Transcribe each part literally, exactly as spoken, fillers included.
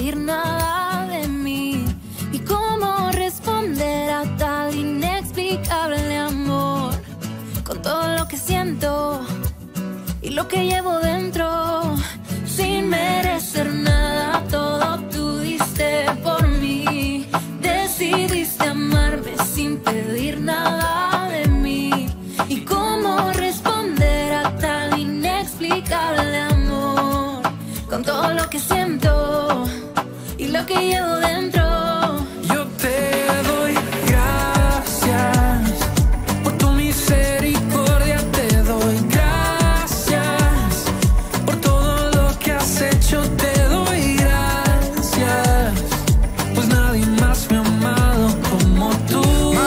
pedir nada de mí. ¿Y cómo responder a tal inexplicable amor? Con todo lo que siento y lo que llevo dentro, sin merecer nada, todo tú diste por mí. Decidiste amarme sin pedir nada de mí. ¿Y cómo responder a tal inexplicable amor? Con todo lo que siento y lo que llevo dentro. Yo te doy gracias por tu misericordia, te doy gracias por todo lo que has hecho, te doy gracias, pues nadie más me ha amado como tú.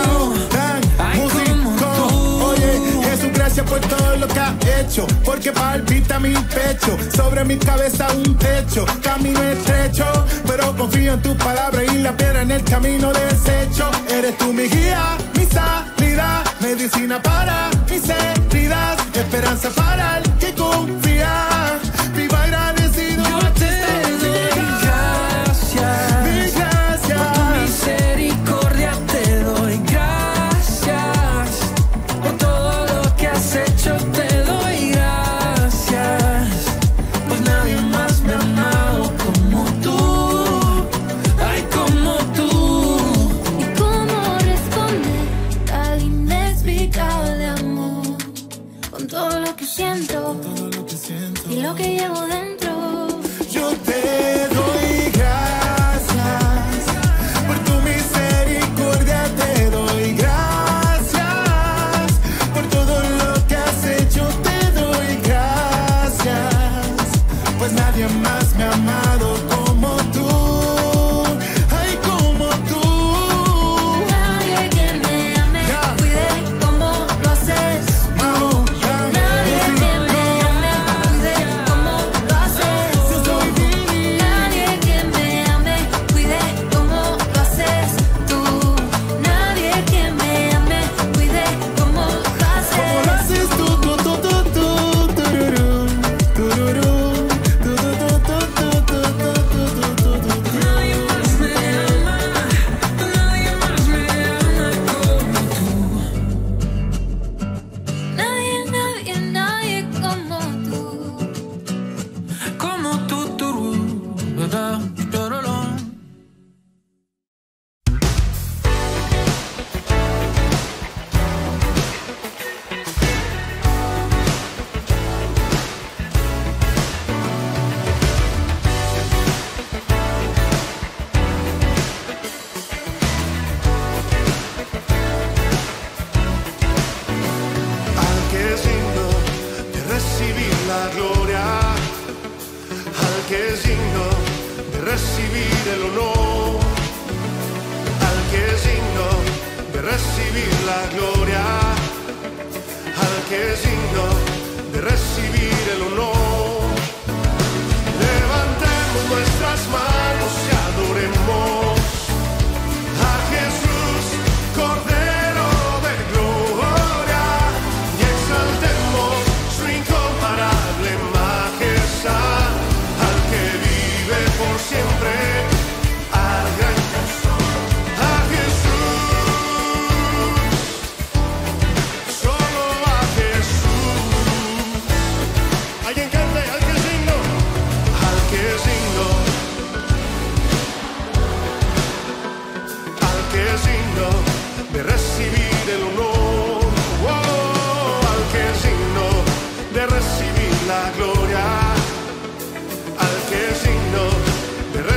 Ay, como tú. Oye, Jesús, gracias por todo lo que has hecho, porque palpita mi pecho, sobre mi cabeza un techo, camino estrecho, pero confío en tu palabra y la piedra en el camino desecho. Eres tú mi guía, mi salida, medicina para mis heridas, esperanza para el que confía. Viva agradecido. Yo te doy gracias, mi gracias por tu misericordia, te doy gracias por todo lo que has hecho, te doy gracias, pues nadie más me ha amado como tú. Ay, como tú. ¿Y cómo responder al inexplicable amor? Con todo lo que siento y lo que llevo dentro. Yo te doy gracias por tu misericordia, te doy gracias por todo lo que has hecho, te doy gracias, pues nadie más me ha amado como tú. Ay, como tú. Nadie que me ame, Yeah. cuide como lo haces tú. Nadie que me ame, cuide como lo haces Yo tú. soy divino. Nadie que me ame, cuide como lo haces tú. Nadie que me ame, cuide como lo Como lo haces. haces tú, tú, tú, tú, tú, tururú, tururú, tú, tú, tú, tú, tú, tú, tú, tú, tú, tú. Nadie más me ama, nadie más me ama como tú. Nadie, nadie, nadie como tú. Como tú, tú, ¿verdad? Tararán. Al que es digno de recibir la gloria, al que es digno de recibir el honor, al que es digno de recibir la gloria, al que es digno de recibir el honor. Levantemos nuestras manos y adoremos a Jesús, Cordero de gloria, y exaltemos su incomparable majestad, al que vive por siempre, al gran a Jesús, solo a Jesús. Alguien cante, al que es digno, al que es digno, al que es digno de recibir el honor, oh, al que es digno de recibir la gloria, al que es digno de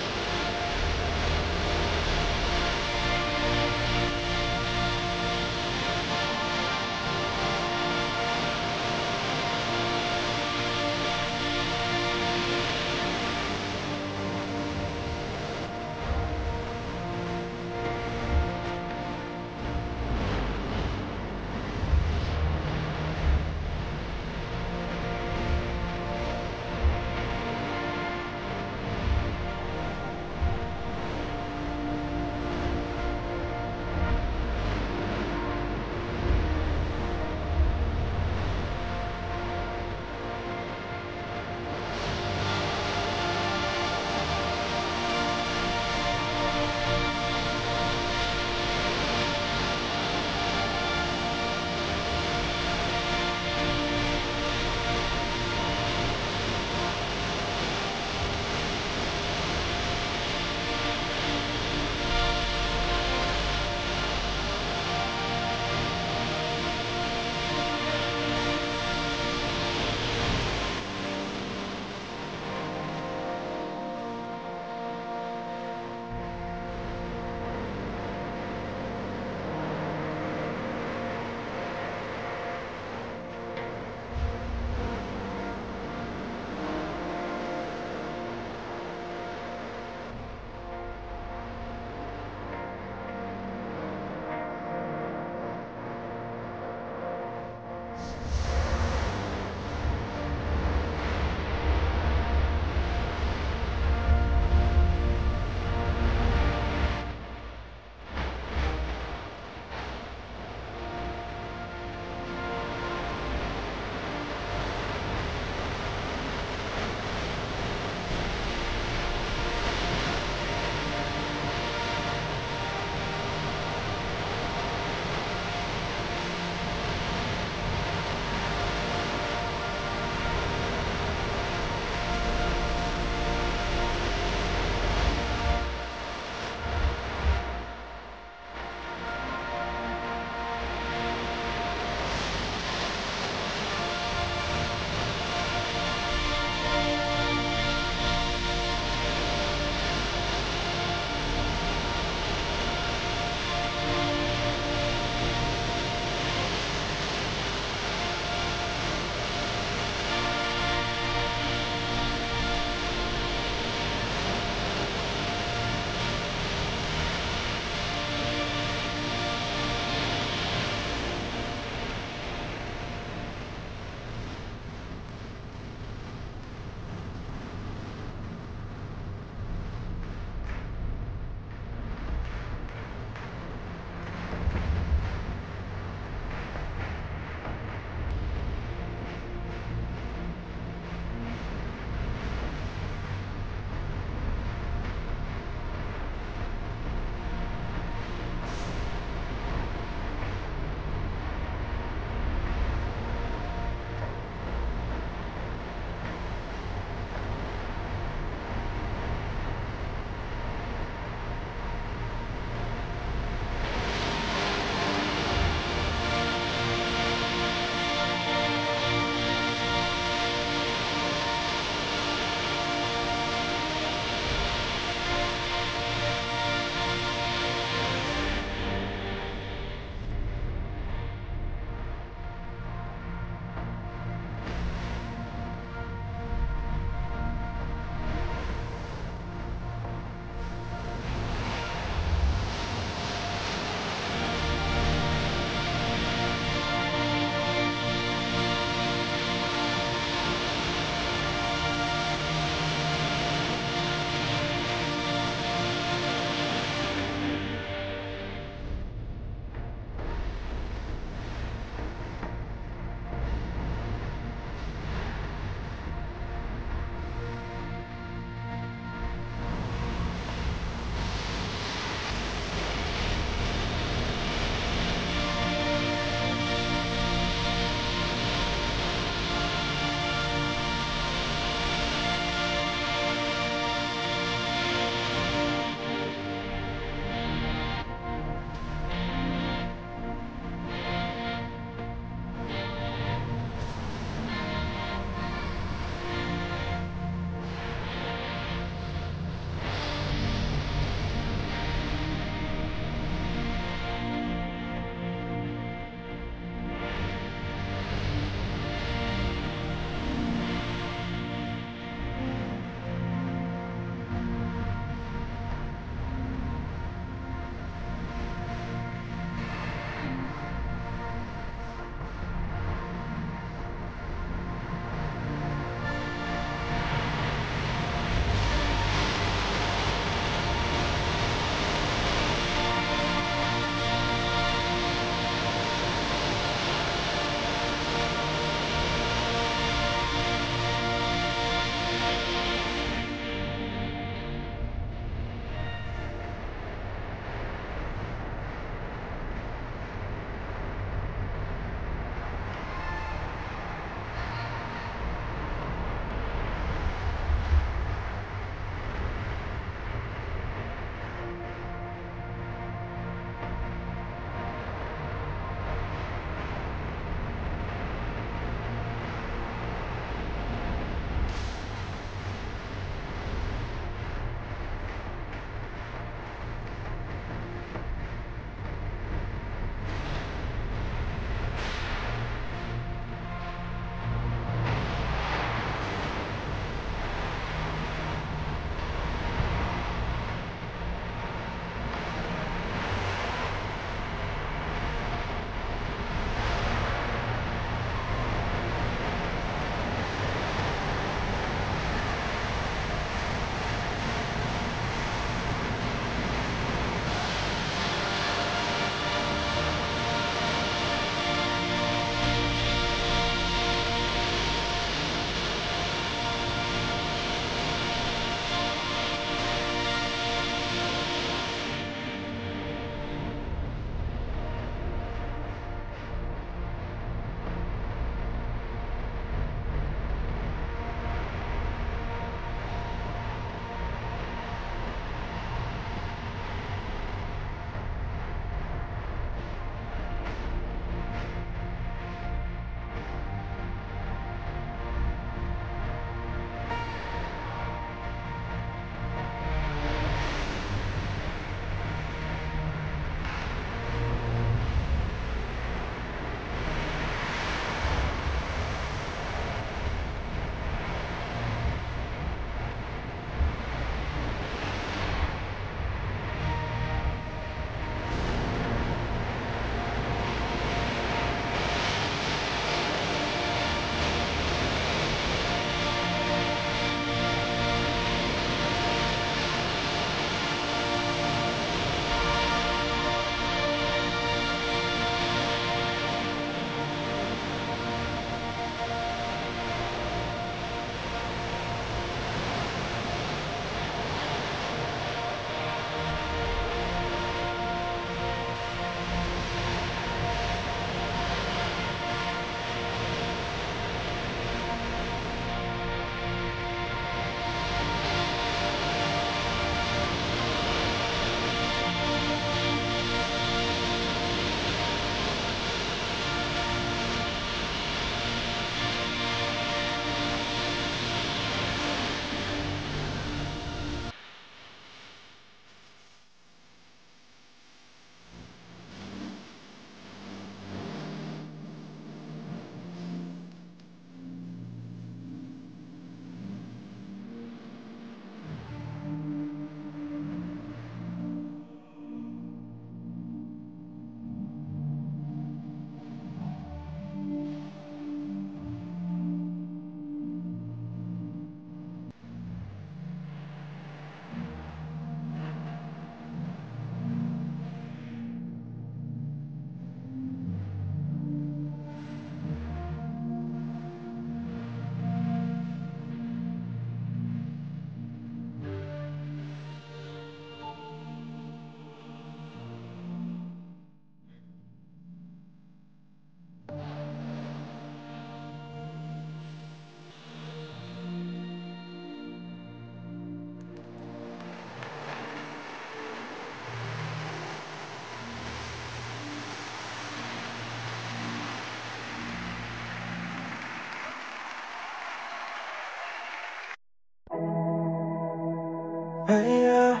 Hey, yeah.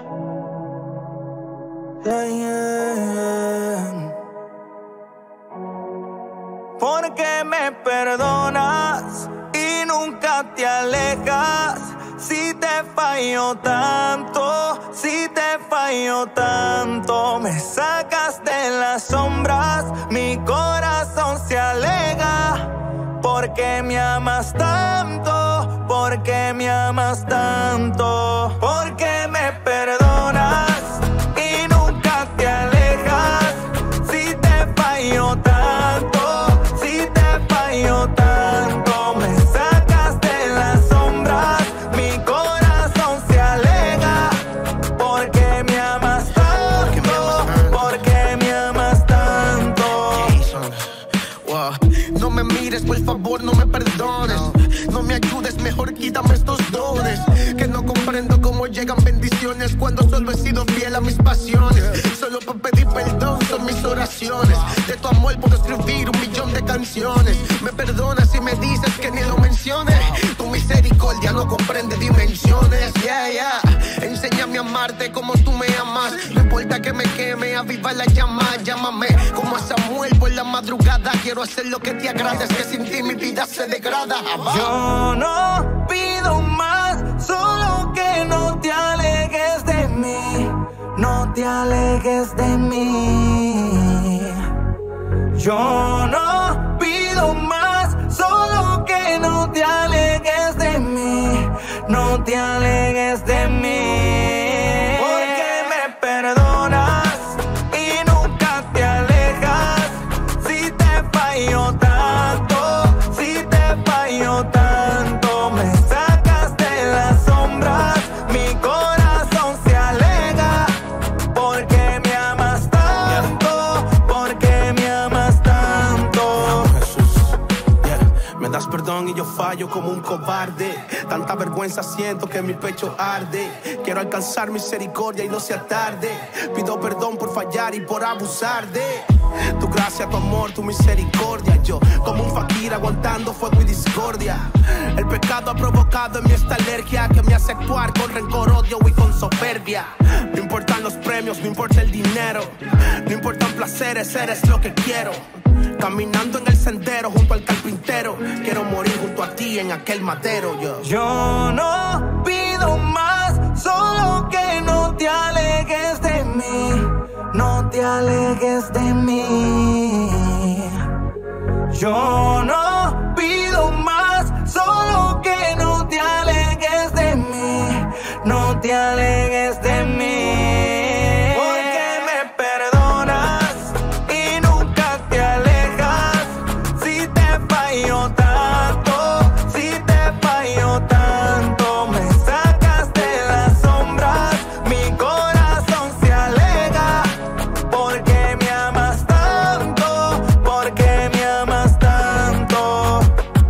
Yeah, yeah. Porque me perdonas y nunca te alejas. Si te fallo tanto, si te fallo tanto, me sacas de las sombras, mi corazón se alega. Porque me amas tanto, porque me amas tanto, porque me perdonas y nunca te alejas. Si te fallo tanto, si te fallo tanto, me sacas de las sombras, mi corazón se alega. Porque me amas tanto, porque me amas tanto. No me mires, por favor, no me perdones. No me ayudes, mejor quítame estos dones. Que no comprendo cómo llegan bendiciones cuando solo he sido fiel a mis pasiones. Solo por pedir perdón son mis oraciones. De tu amor puedo escribir un millón de canciones. Me perdonas si me dices que ni lo menciones. Tu misericordia no comprende dimensiones. Yeah, yeah. Enséñame a amarte como tú me amas. No importa que me queme, aviva la llama. Llámame como a Samuel por la madrugada. Quiero hacer lo que te agrada, es que sin ti mi vida se degrada. Abajo. Yo no pido más, solo que no te alejes de mí. No te alejes de mí. Yo no pido más, solo que no te alejes de mí. No te alejes de mí. Porque me perdonas y nunca te alejas. Si te fallo tanto, si te fallo tanto, me sacas de las sombras, mi corazón se alega. Porque me amas tanto, porque me amas tanto. Jesús, yeah. Me das perdón y yo fallo como un cobarde. Tanta vergüenza siento que mi pecho arde. Quiero alcanzar misericordia y no sea tarde. Pido perdón por fallar y por abusar de tu gracia, tu amor, tu misericordia. Yo como un fakir aguantando fuego y discordia. El pecado ha provocado en mí esta alergia que me hace actuar con rencor, odio y con soberbia. No importan los premios, no importa el dinero. No importan placeres, eres lo que quiero. Caminando en el sendero junto al carpintero. Quiero morir junto a ti en aquel madero. Yo, yo no pido más, solo que no te alejes de mí. No te alejes de mí. Yo no pido más, solo que no te alejes de mí. No te alejes de mí. Porque me perdonas y nunca te alejas. Si te fallo tanto, si te fallo tanto, me sacas de las sombras, mi corazón se alega. Porque me amas tanto, porque me amas tanto.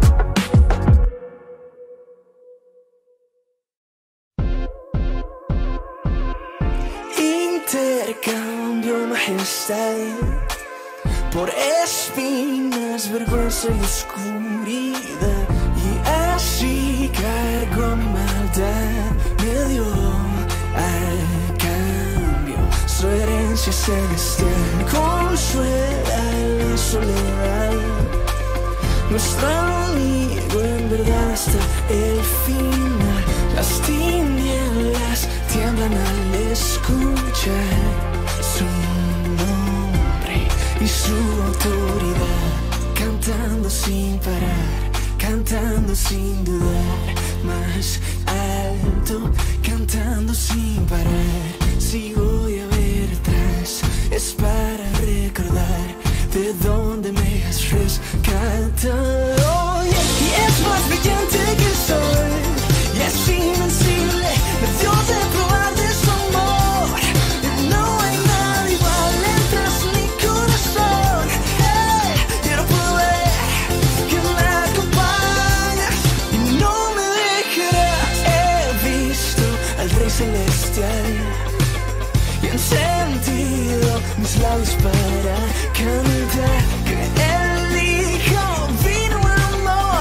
Intercambio majestad por espinas, vergüenza y oscuridad. Y así cargo maldad, me dio al cambio su herencia celestial. Consuela la soledad, nuestro amigo en verdad hasta el final. Las tinieblas tiemblan al escuchar su nombre y su autoridad. Cantando sin parar, cantando sin dudar, más alto, cantando sin parar. Si voy a ver atrás, es para recordar de dónde me has rescatado. Y es más brillante que el sol, y es invencible, me dio de probar de su amor. Y no hay nada igual entre mi corazón. Hey, quiero poder que me acompañas y no me dejarás. He visto al Rey Celestial y he sentido mis labios para cantar que el Hijo vino a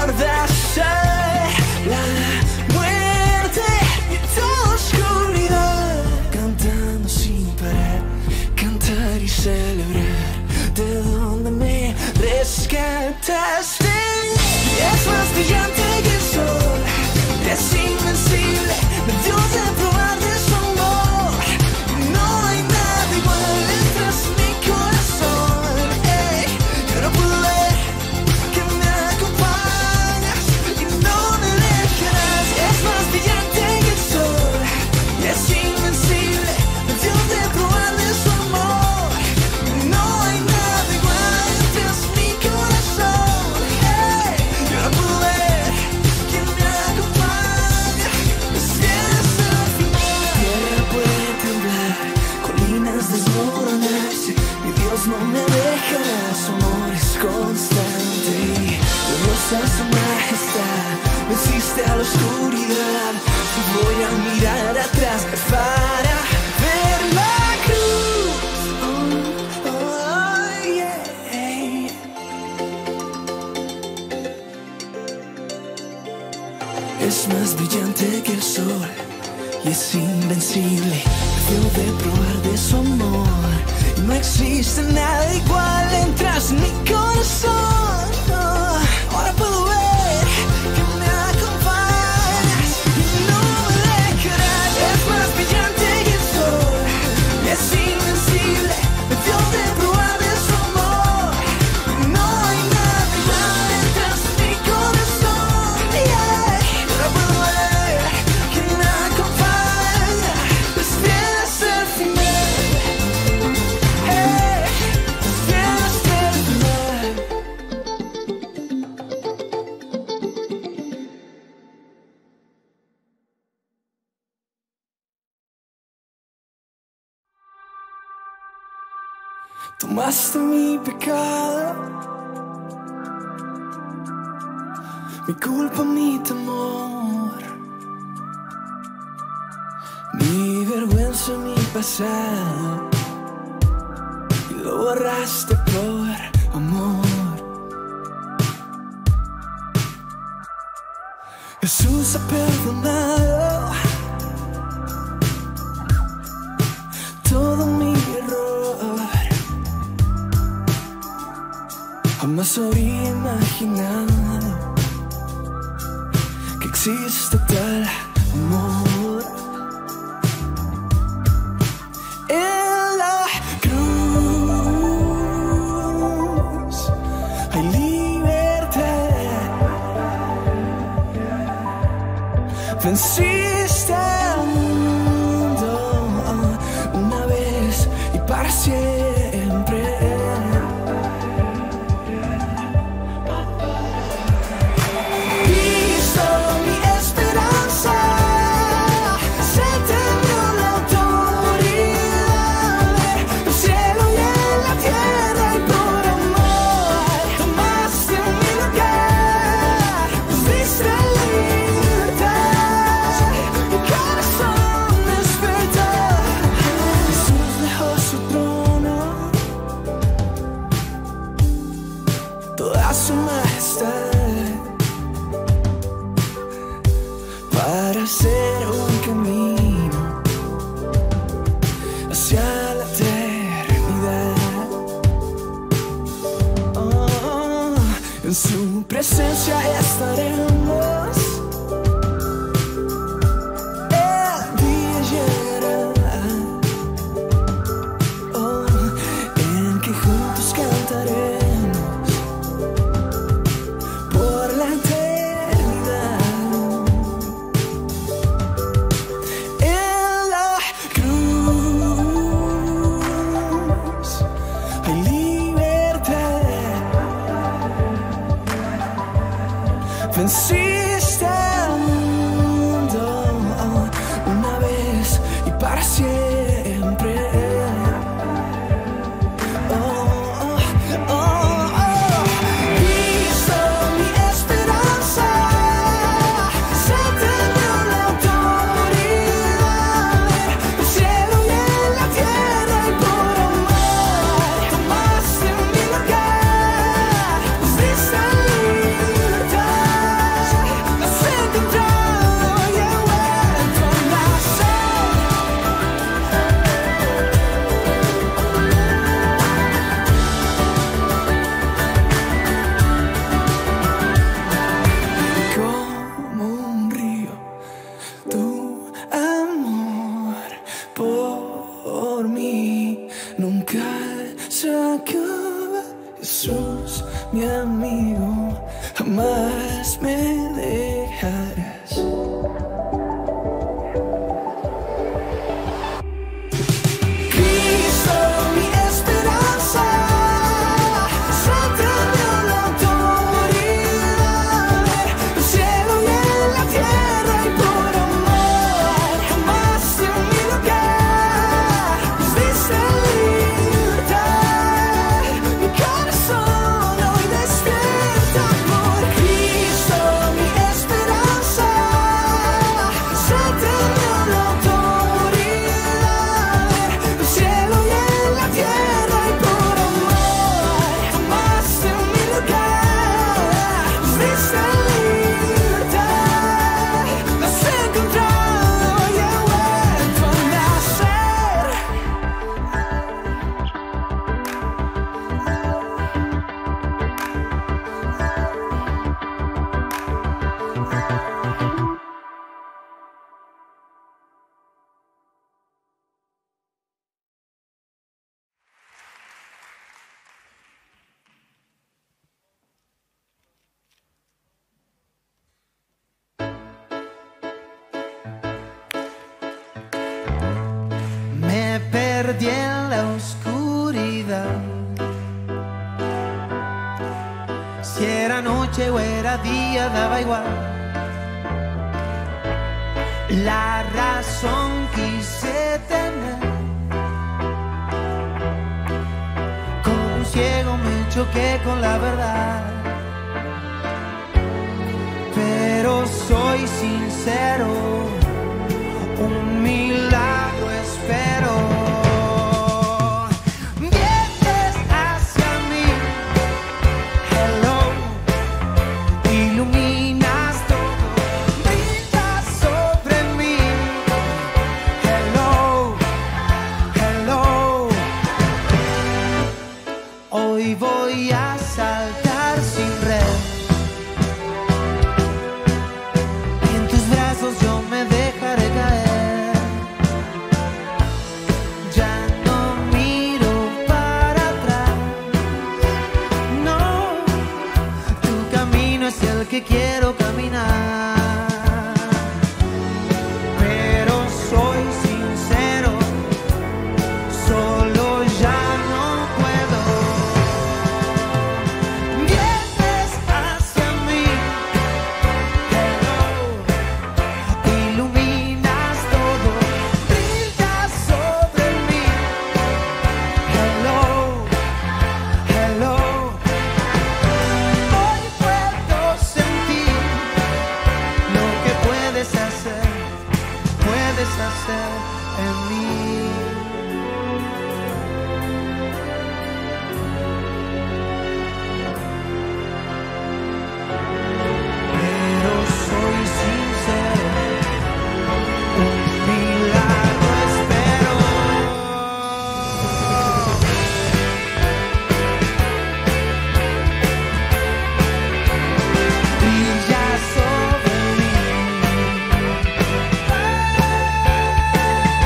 amordazar la muerte y toda oscuridad. brillante que el sol y es invencible. Debo de probar de su amor. No existe nada igual, entras en mi corazón. Oh, ahora puedo ver que me acompañas y no me dejarás. Es más brillante que el sol y es invencible. Debo de probar de su amor. No hay nada igual, entras en mi corazón. Yeah. Ahora puedo ver que me acompaña desde hasta el final. Hey, desde hasta el final. Tomaste mi pecado, mi culpa, mi temor, mi vergüenza, mi pasado, y lo borraste por amor. Jesús ha perdonado todo mi error. Jamás habría imaginado que existe tal amor. En la cruz hay libertad. Venciste al mundo una vez y para siempre. Su majestad para hacer un camino hacia la eternidad. Oh, en su presencia estaremos. El día llegará, oh, en que juntos cantaremos and perdí en la oscuridad. Si era noche o era día, daba igual. La razón quise tener. Como un ciego me choqué con la verdad. Pero soy sincero, un milagro espero. Vienes hacia mí, hello, iluminas todo, brillas sobre mí, hello, hello. Hoy voy a saltar sin red. Yo me dejaré caer. Ya no miro para atrás. No, tu camino es el que quiero caminar. Pero soy sincero, solo ya no puedo. Vienes hacia mí, iluminas todo, brillas sobre mí, hello, hello. Hoy puedo sentir lo que puedes hacer, puedes hacer en mí. Pero soy sincero, un milagro espero. Brilla sobre mí.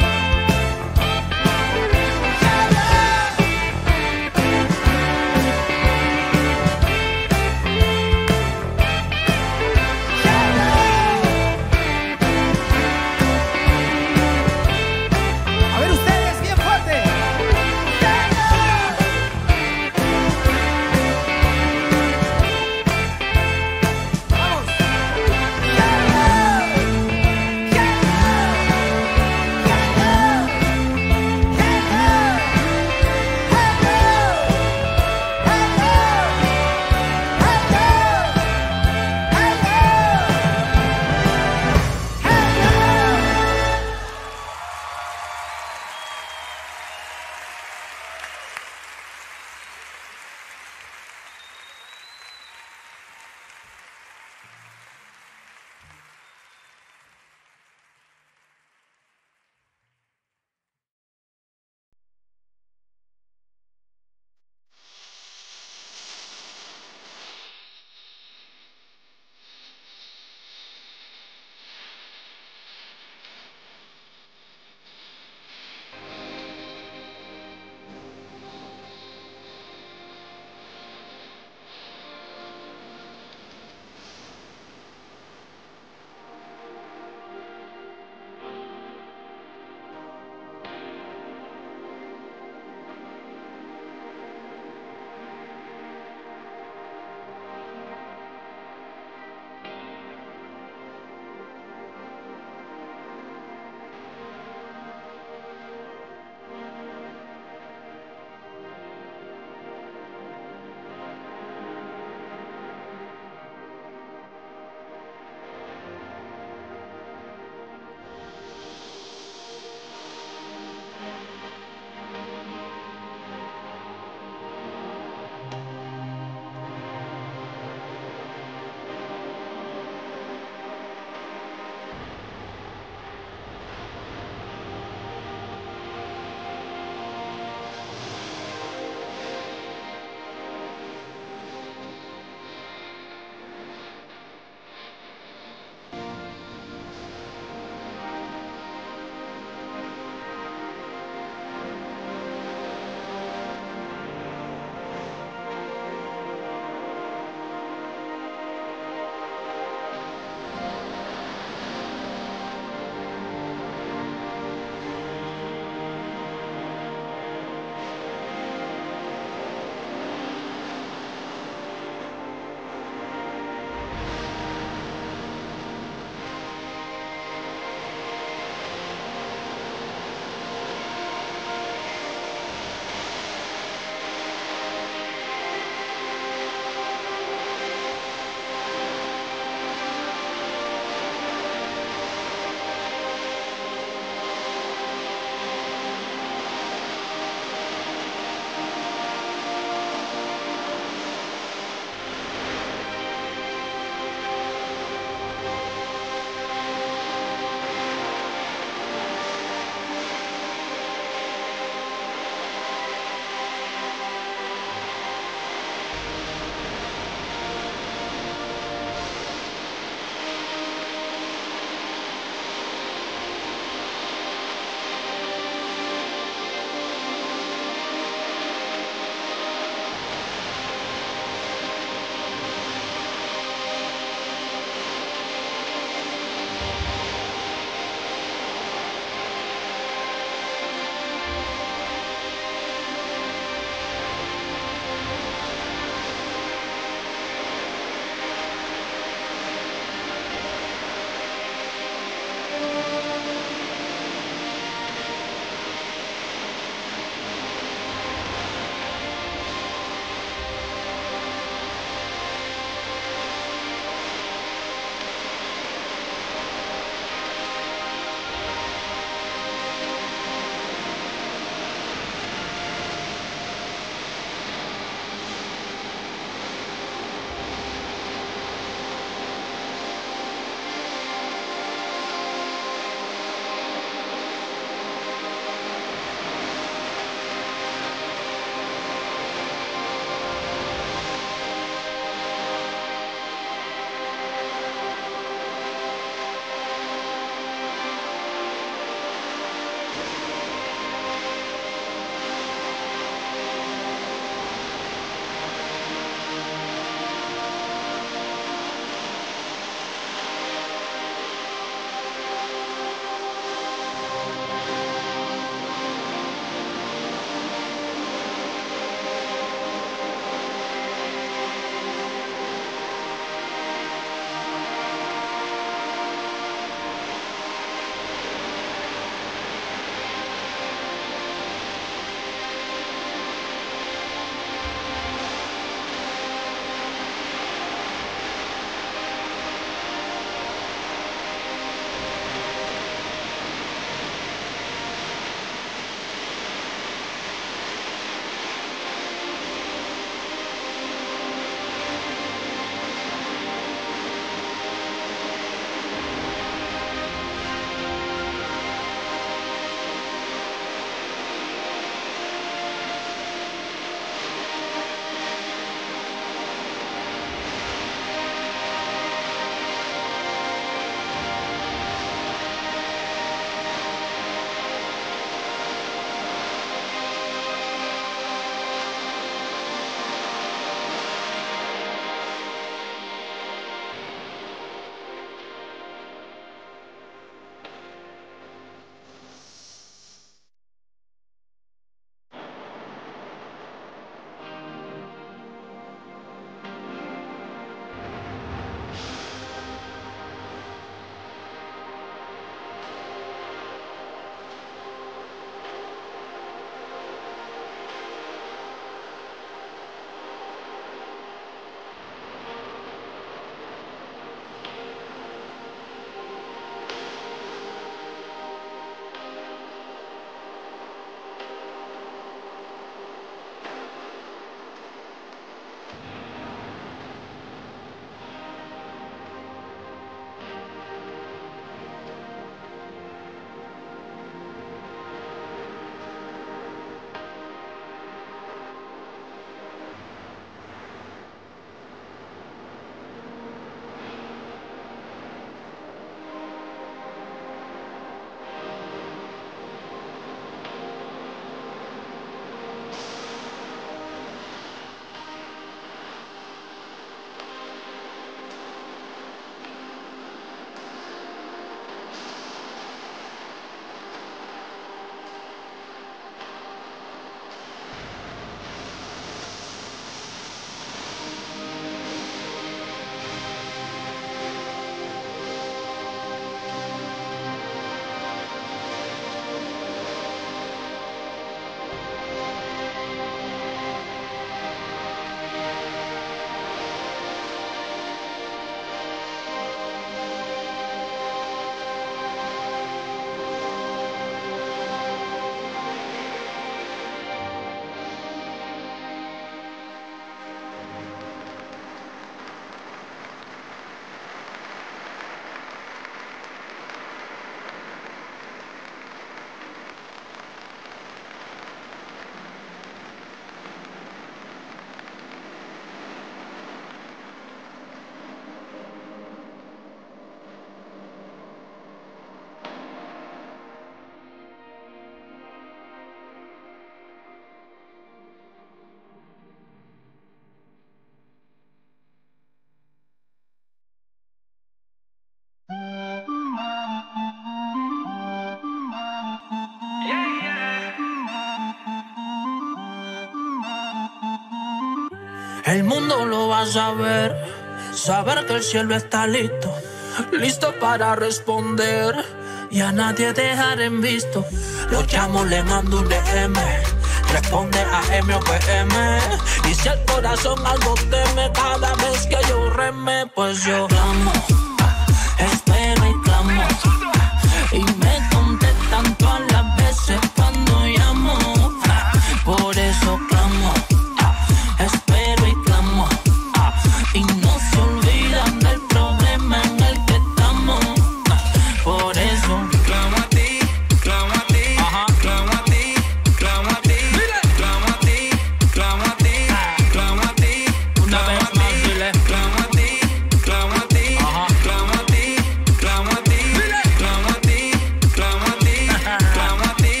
El mundo lo va a saber, saber que el cielo está listo, listo para responder y a nadie dejar en visto. Lo llamo, le mando un D M, responde a M o P M. Y si el corazón algo teme cada vez que yo reme, pues yo clamo, espero y clamo, y me contestan todas las veces cuando llamo. Por eso clamo, espero y clamo, y no se olvidan del problema en el que estamos. Por eso clamo a ti, clamo a ti, ajá, clamo a ti, clamo a ti, dile, clamo a ti, clamo a ti, clamo a ti, una vez más, dile, clamo a ti, clamo a ti, ajá, clamo a ti, clamo a ti, dile, clamo a ti, clamo a ti, clamo a ti.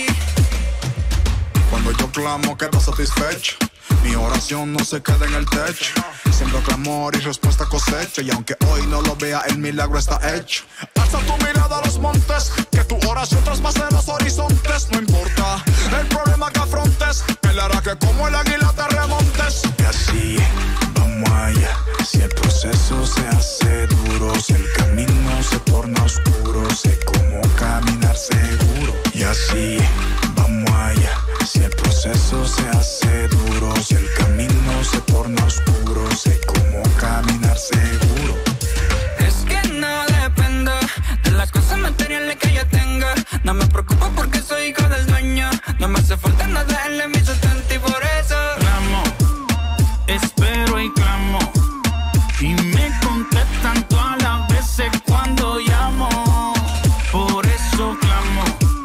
Cuando yo clamo quedo satisfecho, mi oración no se queda en el techo. Siembro clamor y respuesta cosecha, y aunque hoy no lo vea, el milagro está hecho. Alza tu mirada a los montes, que tu oración traspase los horizontes. No importa el problema que afrontes, Él hará que como el águila te remontes. Y así, vamos allá. Si el proceso se hace duro, si el camino se torna oscuro, sé cómo caminar seguro. Y así, vamos allá. Si el proceso se hace duro, si el camino se torna oscuro, sé cómo caminar seguro. Es que no dependo de las cosas materiales que yo tenga. No me preocupo porque soy hijo del dueño. No me hace falta nada, él es mi sustento y por eso clamo, espero y clamo, y me contestan todas las veces cuando llamo. Por eso clamo,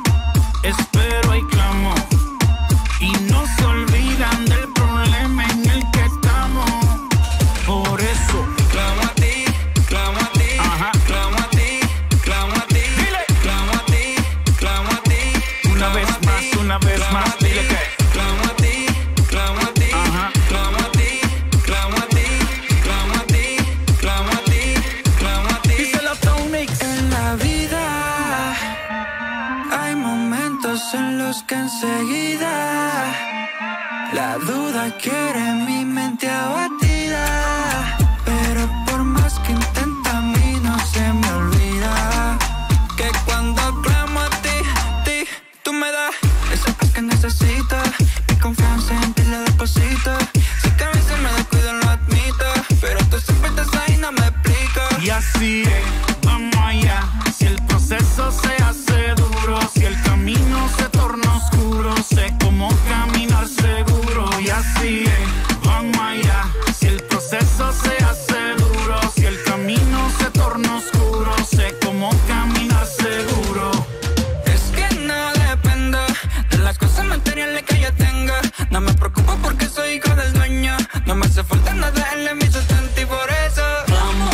espero y clamo, y no se olvidan del problema en el que estamos. Por eso clamo a ti, clamo a ti, ajá, clamo a ti, clamo a ti, dile, clamo a ti, clamo a ti, una vez más, una vez más, dile que clamo a ti, clamo a ti, ajá, clamo a ti, clamo a ti, clamo a ti, clamo a ti, clamo a ti. díselo Tonix. En la vida hay momentos en los que enseguida la duda quiere mi mente abatida, pero por más que intenta a mí no se me olvida que cuando clamo a ti, ti, tú me das esa paz que necesito, mi confianza en ti la deposito. Sé que a veces me descuido, lo admito, pero tú siempre estás ahí, no me explicas. Y así es, vamos allá. Si el proceso se hace duro, si el camino se torna oscuro, sé cómo caminar seguro. Y así es, vamos allá. Si el proceso se hace duro, si el camino se torna oscuro, sé cómo caminar seguro. Es que no dependo de las cosas materiales que yo tenga. No me preocupo porque soy hijo del dueño. No me hace falta nada, él es mi sustento y por eso clamo,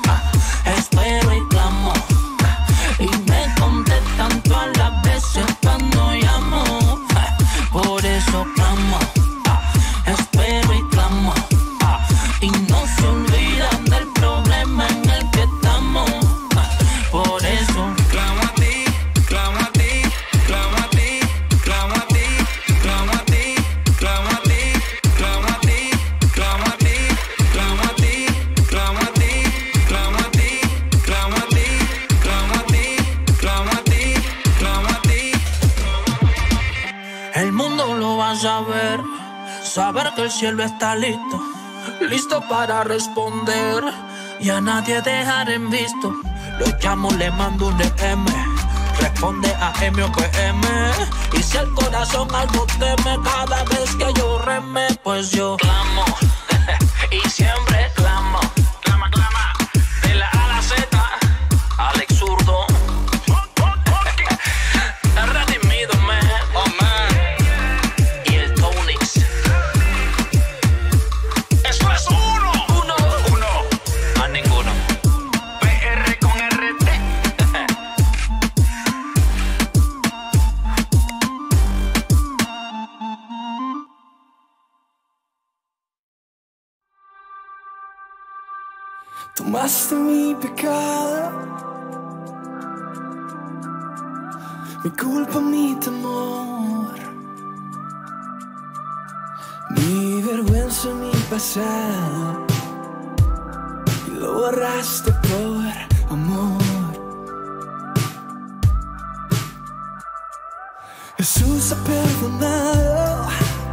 espero y clamo, y me contestan todas las veces cuando llamo. Por eso clamo, espero y clamo, y no se olvidan del problema en el que estamos. Por eso clamo a ti, clamo a ti, clamo a ti, clamo a ti, clamo a ti, clamo a ti, clamo a ti, clamo a ti, clamo a ti, clamo a ti, clamo a ti, clamo a ti, clamo a ti, clamo a ti, clamo a ti. el mundo lo va a saber, saber que el cielo está listo, listo para responder y a nadie dejar en visto. Lo llamo, le mando un D M, responde a M o P M. Y si el corazón algo teme cada vez que yo reme, pues yo clamo y siempre clamo. Clama, clama, de la A a la Z, Alex Zurdo. Redimido, man. Oh, man. Y el Tonix. Eso es uno. Uno. Uno. A ninguno. P R con R T. Tomaste mi pecado, mi culpa, mi temor, mi vergüenza mi pasado y lo borraste por amor. Jesús ha perdonado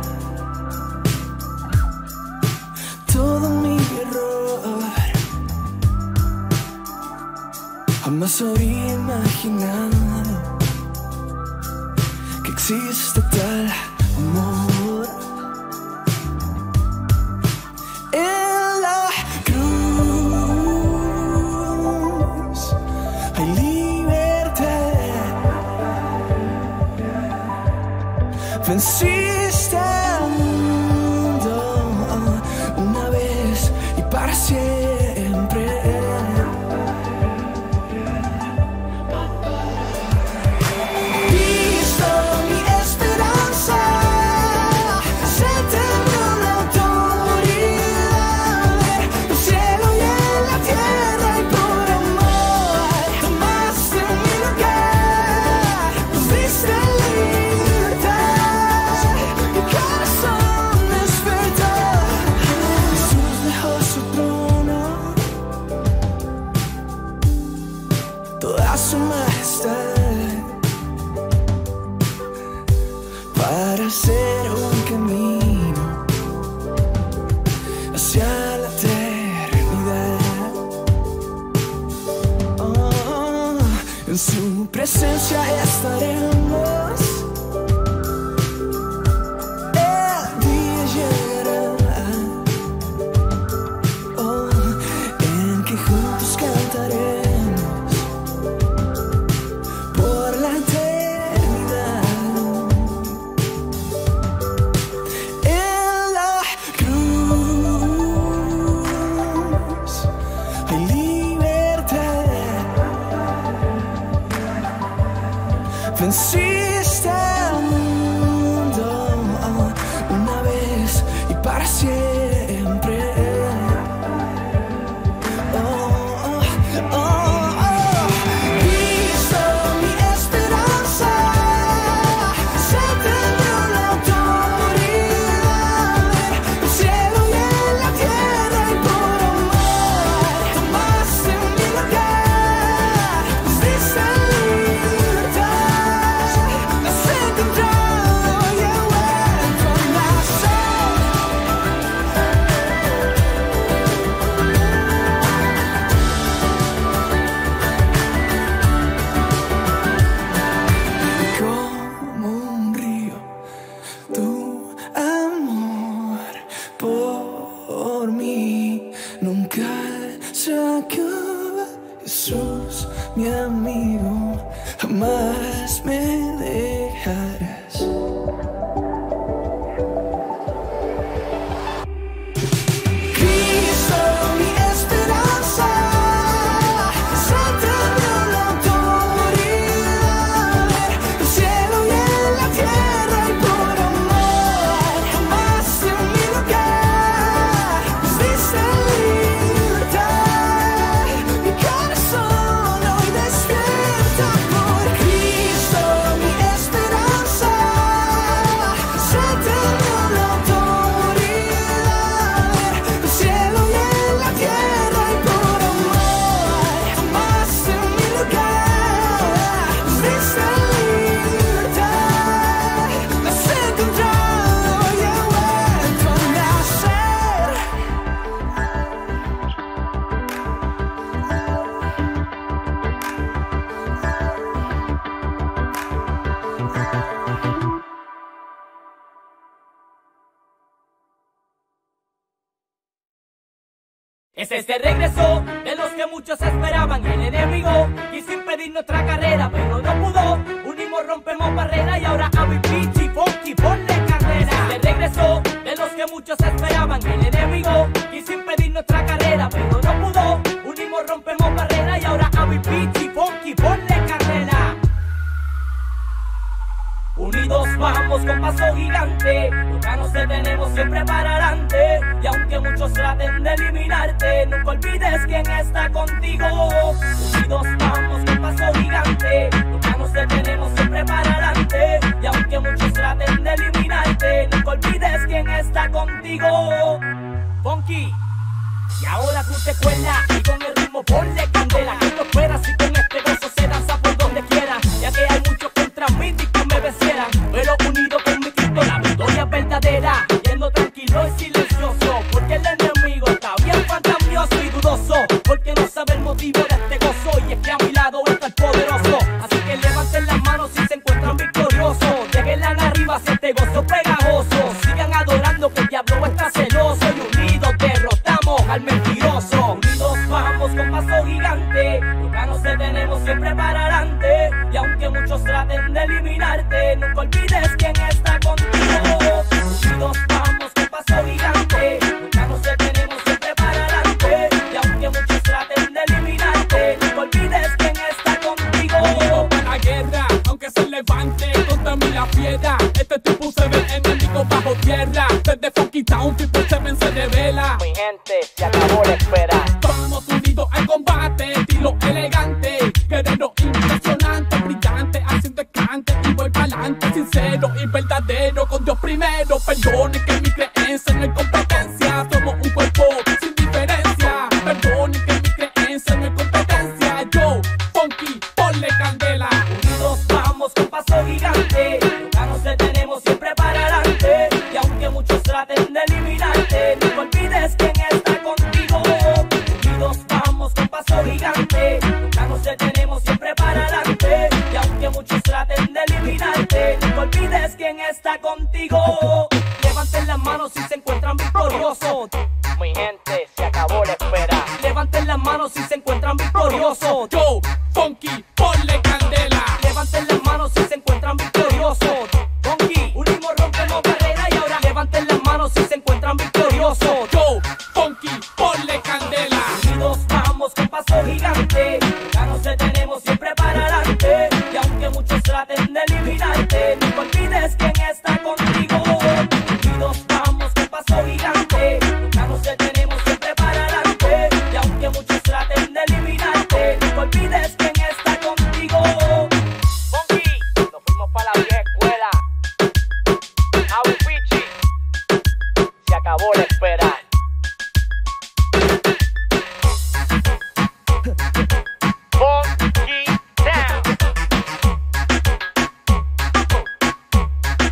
todo mi error. Jamás habría imaginado que existe tal amor. En la cruz hay libertad. Venciste al mundo una vez y para siempre. Su majestad para hacer un camino hacia la eternidad. Oh, en su presencia estaremos. El día llegará, oh, en que juntos cantaremos Venciste al mundo una vez y para siempre. Oh, oh, oh, oh. Visto mi esperanza, se tendió la autoridad. El cielo y en la tierra y por amor tomaste mi lugar. Nos diste Jesús, mi amigo, jamás me dejarás. Cristo, mi esperanza, se tendió la autoridad. El cielo y en la tierra y por amor tomaste mi lugar. Nos diste libertad. Mi corazón hoy despierta por Cristo, mi esperanza. Se tendió la autoridad. El cielo y en la tierra y por amor tomaste mi lugar. Nos diste libertad. Me has encontrado y he vuelto a nacer. Es este regreso de los que muchos esperaban. El enemigo quiso impedir nuestra carrera, pero no pudo. Unimos, rompemos barreras y ahora a mi pichi, funky, ponle carrera. Es este regreso de los que muchos esperaban. El enemigo quiso impedir nuestra carrera, pero no pudo. Unimos, rompemos barreras y ahora a mi pichi, funky, ponle carrera. Unidos vamos con paso gigante, nunca nos detenemos siempre para adelante. Y aunque muchos traten de eliminarte, nunca olvides quién está contigo. Unidos vamos con paso gigante, nunca nos detenemos siempre para adelante. Y aunque muchos traten de eliminarte, nunca olvides quién está contigo. contigo. Funky. Y ahora tú te cuelas y con el ritmo ponle candela. Que tú esperas y con este gozo se danza por donde quiera. Ya que hay muchos contra mí y que me besieran, pero unido con mi Cristo la victoria es verdadera. Yendo tranquilo y silencioso, porque el enemigo está bien fantasioso y dudoso, porque no sabe el motivo de este gozo. Y es que a mi lado está el poderoso. Así que levanten las manos si se encuentran victoriosos. Déjenla arriba hacia este gozo pegajoso. Sigan adorando que el diablo está celoso. Y unidos derrotamos al mentiroso. Unidos vamos con paso gigante. Nunca nos detenemos siempre para adelante. Y aunque muchos traten de eliminarte, nunca olvides quién está contigo. Unidos vamos con paso gigante. Nunca nos detenemos siempre para adelante. Y aunque muchos traten de eliminarte, nunca olvides quién está contigo. Unidos para la guerra, aunque se levante contra mí la fiera. Este tipo se ve enemigo bajo tierra. Desde Funky Town, tipo se ven, se revela. Mi gente, se acabó la espera. Vamos unidos al combate, estilo elegante, guerrero impresionante, brillante, haciendo cante y voy pa'lante, sincero y verdadero, con Dios primero. Perdone que mi creencia no hay competencia, somos un cuerpo sin diferencia. Perdone que mi creencia no hay competencia. Yo, Funky, ponle candela. Unidos vamos con paso gigante. Nunca nos detenemos siempre para adelante. Y aunque muchos traten de eliminarte, nunca olvides quién está contigo. Unidos vamos con paso gigante. Nunca nos detenemos siempre para adelante. Y aunque muchos traten de eliminarte, nunca olvides quién está contigo. Levanten las manos si se encuentran victoriosos. Mi gente, se acabó la espera. Levanten las manos si se encuentran victoriosos. Yo, Funky, ponle candela. Levanten las manos si se encuentran victoriosos. Funky, unimos, rompemos barreras y ahora levanten las manos si se encuentran victoriosos. Yo, Funky, ponle candela. Unidos vamos con paso gigante. Nunca nos detenemos siempre para adelante. Y aunque muchos traten de eliminarte, nunca olvides quién está contigo. Unidos vamos con paso gigante. Nunca nos detenemos siempre para adelante. Y aunque muchos traten de eliminarte, nunca olvides quién está contigo. Funky, nos fuimos para la vieja escuela. Abu Pichi, se acabó la espera. Funky Town.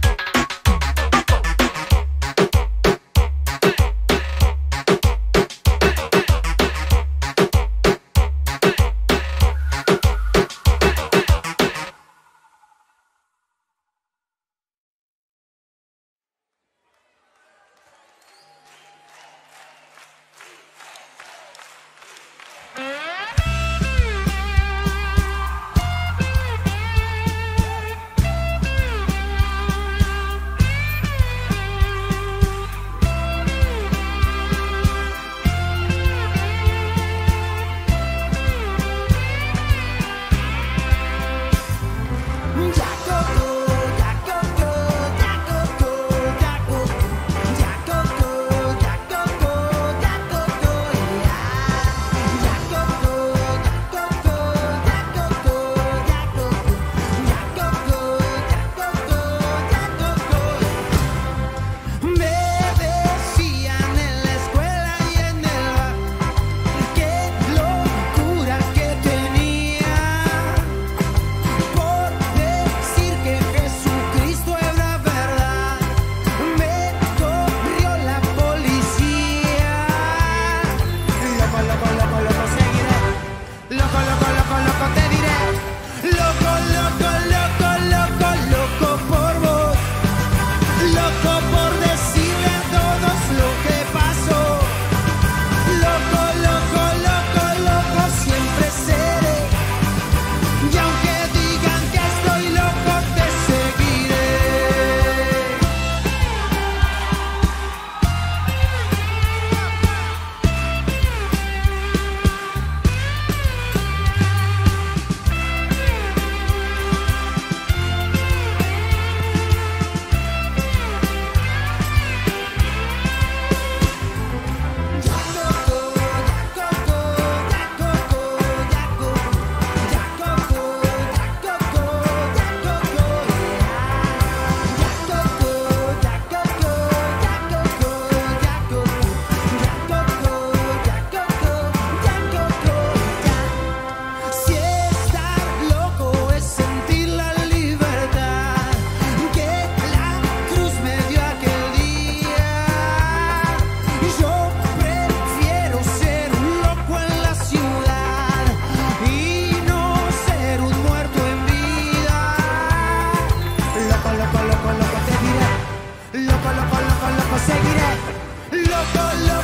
seguiré loco, loco.